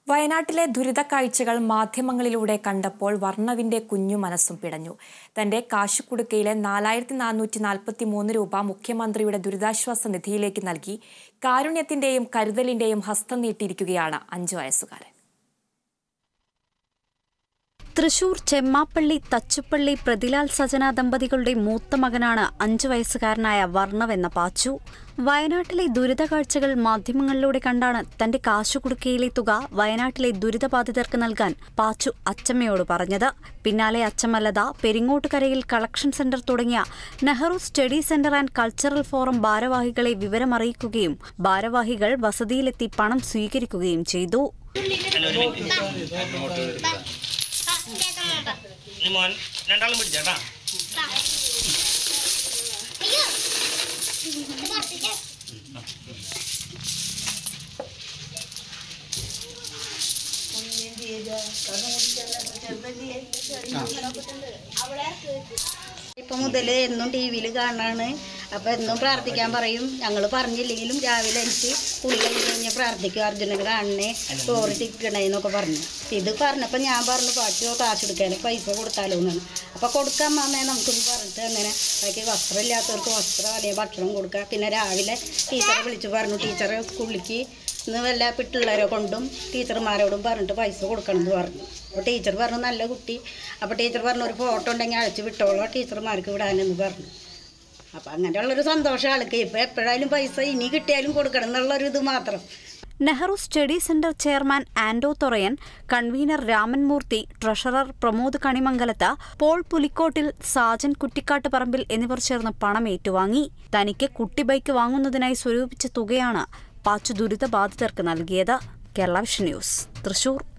വയനാട്ടിലെ ദുരിതക്കാഴ്ചകൾ മാധ്യമങ്ങളിലൂടെ കണ്ടപ്പോൾ വർണ്ണവിന്റെ കുഞ്ഞു മനസ്സും പിടഞ്ഞു. തന്റെ കാശുകുടുക്കയിലെ 4443 രൂപ മുഖ്യമന്ത്രിയുടെ ദുരിതാശ്വാസ നിധിയിലേക്ക് നൽകി കാരുണ്യത്തിന്റെയും കരുതലിന്റെയും ഹസ്തം നീട്ടിയിരിക്കുകയാണ് 5 വയസ്സുകാരൻ. തൃശൂർ ചെമ്മാപ്പള്ളി തച്ചുപ്പള്ളി പ്രതിലാൽ സജന ദമ്പതികളുടെ മൂത്ത മകനാണ് 5 വയസ്സുകാരനായ വർണ്ണവെന്ന പാച്ചു. വയനാട്ടിലെ ദുരിതകാഴ്ചകൾ മാധ്യമങ്ങളിലൂടെ കണ്ടാണ് തന്റെ കാശുകുടുക്കയിലെ തുക വയനാട്ടിലെ ദുരിതബാധിതർക്ക് നൽകാൻ പാച്ചു അച്ചമ്മയോട് പറഞ്ഞത്. പിന്നാലെ അച്ചമ്മലത പെരിങ്ങോട്ടുകരയിൽ കളക്ഷൻ സെന്റർ തുടങ്ങിയ Nehru study centre and cultural forum ഭാരവാഹികളെ വിവരമറിയിക്കുകയും ഭാരവാഹികൾ വസതിയിലെത്തി പണം സ്വീകരിക്കുകയും ചെയ്തു. ഇപ്പം മുതൽ എന്നും ടി വിയിൽ കാണാണ്. അപ്പം എന്നും പ്രാർത്ഥിക്കാൻ പറയും. ഞങ്ങൾ പറഞ്ഞില്ലെങ്കിലും രാവിലെ എനിക്ക് കുളി കഴിഞ്ഞ് പ്രാർത്ഥിക്കും, അർജുനന് കാണണേ, ചോറ് തിക്കണേന്നൊക്കെ പറഞ്ഞു. ഇത് പറഞ്ഞപ്പോൾ ഞാൻ പറഞ്ഞു പാച്ചോ കാശെടുക്കാൻ പൈസ കൊടുത്താലോ എന്നാണ്. അപ്പോൾ കൊടുക്കാൻ മാമേ നമുക്കൊന്ന് പറഞ്ഞിട്ട് അങ്ങനെ ബാക്കി വസ്ത്രമില്ലാത്തവർക്ക് വസ്ത്രം അല്ലെങ്കിൽ ഭക്ഷണം കൊടുക്കുക. പിന്നെ രാവിലെ ടീച്ചറെ വിളിച്ച് പറഞ്ഞു, ടീച്ചറെ സ്കൂളിലേക്ക് ഇന്ന് വല്ല പിള്ളേരെ കൊണ്ടും ടീച്ചർമാരോടും പറഞ്ഞിട്ട് പൈസ കൊടുക്കണം എന്ന് പറഞ്ഞു. അപ്പോൾ ടീച്ചർ പറഞ്ഞു നല്ല കുട്ടി. അപ്പോൾ ടീച്ചർ പറഞ്ഞു ഒരു ഫോട്ടോ ഉണ്ടെങ്കിൽ അയച്ചു വിട്ടോളൂ ടീച്ചർമാർക്ക് വിടാനെന്ന് പറഞ്ഞു. അപ്പം അങ്ങനെയുള്ളൊരു സന്തോഷം ആൾക്ക്. ഇപ്പം എപ്പോഴായാലും പൈസ ഇനി കിട്ടിയാലും കൊടുക്കണം എന്നുള്ളൊരു ഇത് മാത്രം. Nehru study centre chairman Anto Thorayan, convener Ramanmoorthy, treasurer Pramod Kanimangalath, Paul Pulikottil, Sajan Kuttikatt Parambil എന്നിവർ ചേർന്ന് പണം ഏറ്റുവാങ്ങി. തനിക്ക് കുട്ടി ബൈക്ക് വാങ്ങുന്നതിനായി സ്വരൂപിച്ച തുകയാണ് പാച്ചു ദുരിതബാധിതർക്ക് നൽകിയത്. Kerala vision news, Thrissur.